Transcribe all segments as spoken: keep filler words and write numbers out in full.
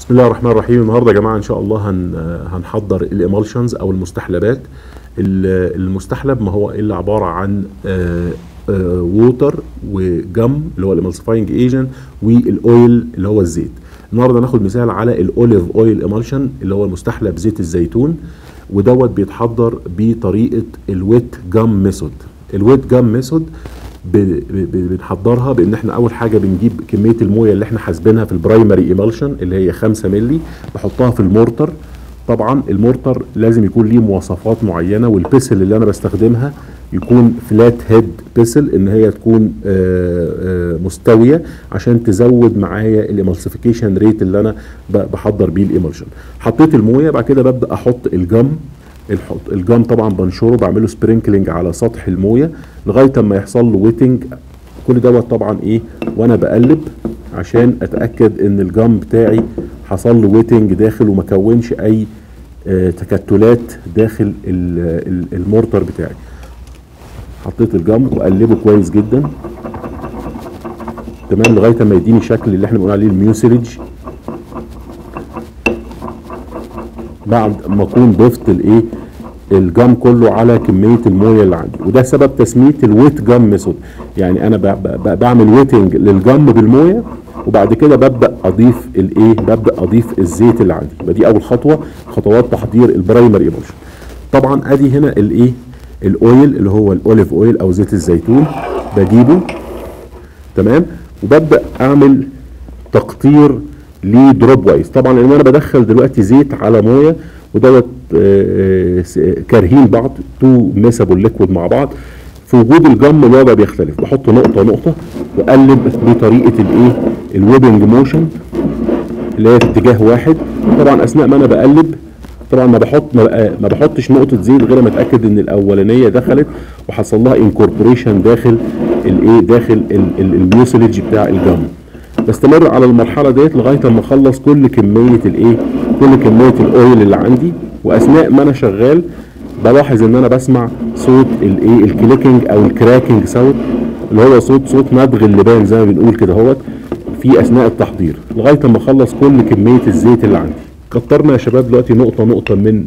بسم الله الرحمن الرحيم. النهارده يا جماعه ان شاء الله هن هنحضر الإيمالشنز او المستحلبات. المستحلب ما هو الا عباره عن ووتر وجم اللي هو الامالسيفاينج ايجنت والاويل اللي هو الزيت. النهارده ناخد مثال على الاوليف اويل ايمالشن اللي هو المستحلب زيت الزيتون، ودوت بيتحضر بطريقه الويت جام ميثود. الويت جام ميثود بنحضرها بان احنا اول حاجه بنجيب كميه المويه اللي احنا حاسبينها في البرايمري ايمالشن اللي هي خمسة مللي، بحطها في المورتر. طبعا المورتر لازم يكون ليه مواصفات معينه، والبيسل اللي انا بستخدمها يكون فلات هيد بيسل، ان هي تكون مستويه عشان تزود معايا الامالسيفيكيشن ريت اللي انا بحضر بيه الايمالشن. حطيت المويه، بعد كده ببدا احط الجم. الجم طبعا بنشره، بعمله سبرينكلينج على سطح المويه لغايه اما يحصل له ويتنج. كل دوت طبعا ايه وانا بقلب عشان اتاكد ان الجم بتاعي حصل له ويتنج داخل وما كونش اي آه تكتلات داخل المورتر بتاعي. حطيت الجم واقلبه كويس جدا تمام لغايه اما يديني الشكل اللي احنا بنقول عليه الميوسيلج. بعد ما اكون ضفت الايه الجام كله على كميه المويه اللي عندي، وده سبب تسميه الويت جام ميثود. يعني انا بعمل ويتنج للجام بالمويه، وبعد كده ببدا اضيف الايه ببدا اضيف الزيت اللي عندي. يبقى دي اول خطوه خطوات تحضير البرايمري ايمالشن. طبعا ادي هنا الايه الاويل اللي هو الاوليف اويل او زيت الزيتون، بجيبه تمام وببدا اعمل تقطير ليه دروب وايز. طبعا لان انا بدخل دلوقتي زيت على مويه ودوت كارهين بعض، تو ميسابل ليكويد مع بعض. في وجود الجم الوضع بيختلف، بحط نقطه نقطه واقلب بطريقه الايه الويبنج موشن اللي هي في اتجاه واحد. طبعا اثناء ما انا بقلب طبعا ما بحط ما بحطش نقطه زيت غير ما اتاكد ان الاولانيه دخلت وحصل لها انكوربوريشن داخل الايه داخل الميوسيلج بتاع الجم. بستمر على المرحله ديت لغايه اما اخلص كل كميه الايه كل كميه الاويل اللي عندي. واثناء ما انا شغال بلاحظ ان انا بسمع صوت الايه الكليكنج او الكراكنج ساوند، اللي هو صوت صوت مدغ اللبان زي ما بنقول كده اهوت في اثناء التحضير لغايه اما اخلص كل كميه الزيت اللي عندي. كترنا يا شباب دلوقتي نقطه نقطه من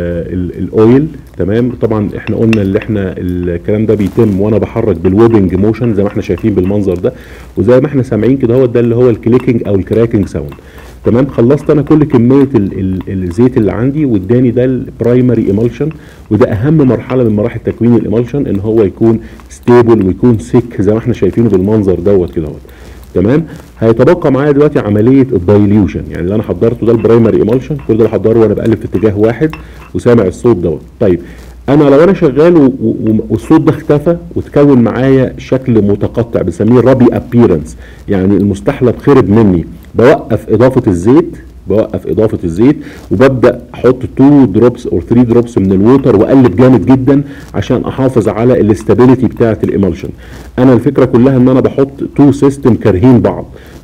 الاويل تمام. طبعا احنا قلنا اللي احنا الكلام ده بيتم وانا بحرك بالويبنج موشن زي ما احنا شايفين بالمنظر ده، وزي ما احنا سامعين كده هو ده اللي هو الكليكنج او الكراكنج ساوند تمام. خلصت انا كل كميه ال ال الزيت اللي عندي، واداني ده البرايمري ايمالشن، وده اهم مرحله من مراحل تكوين الايمالشن، ان هو يكون ستيبل ويكون سيك زي ما احنا شايفينه بالمنظر دوت كده اهوت تمام. هيتبقى معايا دلوقتي عمليه الدايليوشن، يعني اللي انا حضرته ده البرايمري ايمالشن، كل ده بحضره وانا بقلب في اتجاه واحد وسامع الصوت دوت. طيب انا لو انا شغال والصوت ده اختفى وتكون معايا شكل متقطع بنسميه رابي ابييرنس، يعني المستحلب خرب مني، بوقف اضافه الزيت بوقف اضافه الزيت وببدا احط اتنين دروبس او تلاتة دروبس من الووتر واقلب جامد جدا عشان احافظ على الاستابيليتي بتاعه الايمالشن. انا الفكره كلها ان انا بحط تو سيستم كارهين بعض،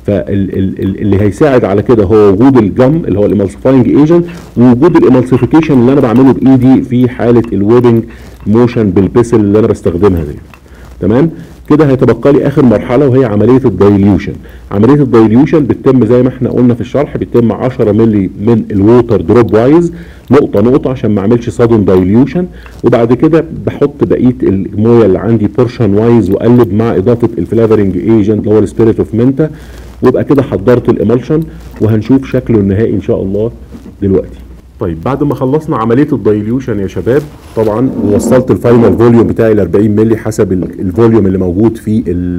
فاللي هيساعد على كده هو وجود الجم اللي هو الامالسيفاينج ايجنت، ووجود الامالسيفيكيشن اللي انا بعمله بايدي في حاله الويبنج موشن بالبيسل اللي انا بستخدمها دي تمام. كده هيتبقى لي اخر مرحله وهي عمليه الدايليوشن. عمليه الدايليوشن بتتم زي ما احنا قلنا في الشرح، بتتم عشرة مللي من الووتر دروب وايز نقطه نقطه عشان ما اعملش صادم دايليوشن، وبعد كده بحط بقيه المويه اللي عندي بورشن وايز واقلب مع اضافه الفلافرنج ايجنت اللي هو السبيريت اوف منتا، وابقى كده حضرت الايمالشن وهنشوف شكله النهائي ان شاء الله دلوقتي. طيب بعد ما خلصنا عمليه الدايليوشن يا شباب، طبعا وصلت الفاينل فوليوم بتاعي ل أربعين مللي حسب الفوليوم اللي موجود في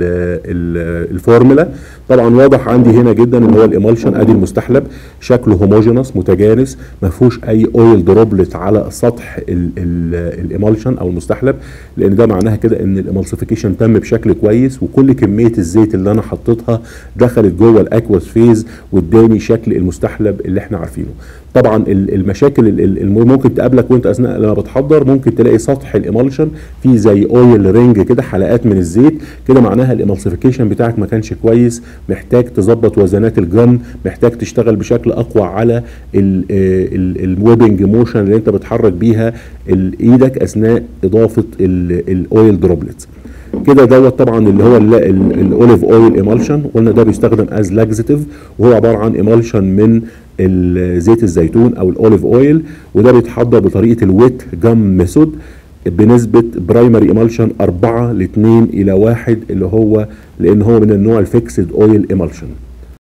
الفورمولا. طبعا واضح عندي هنا جدا ان هو الايمالشن ادي المستحلب شكله هوموجينس متجانس، ما فيهوش اي اويل دروبلت على سطح الايمالشن او المستحلب، لان ده معناها كده ان الامالسيفيكيشن تم بشكل كويس، وكل كميه الزيت اللي انا حطيتها دخلت جوه الاكواس فيز واداني شكل المستحلب اللي احنا عارفينه. طبعا المشاكل اللي ممكن تقابلك وانت اثناء لما بتحضر، ممكن تلاقي سطح الايمالشن فيه زي اويل رينج كده، حلقات من الزيت كده، معناها الامالسيفيكيشن بتاعك ما كانش كويس، محتاج تظبط وزنات الجن، محتاج تشتغل بشكل اقوى على الويبنج موشن اللي انت بتحرك بيها ايدك اثناء اضافه الاويل دروبلتس. كده دوت طبعا اللي هو الاوليف اويل ايمالشن، قلنا ده بيستخدم از لاكزيتيف، وهو عباره عن ايمالشن من زيت الزيتون او الاوليف اويل، وده بيتحضر بطريقه الويت جام ميثود بنسبه برايمري ايمالشن أربعة ل اتنين الى واحد، اللي هو لان هو من النوع الفيكسد اويل ايمالشن.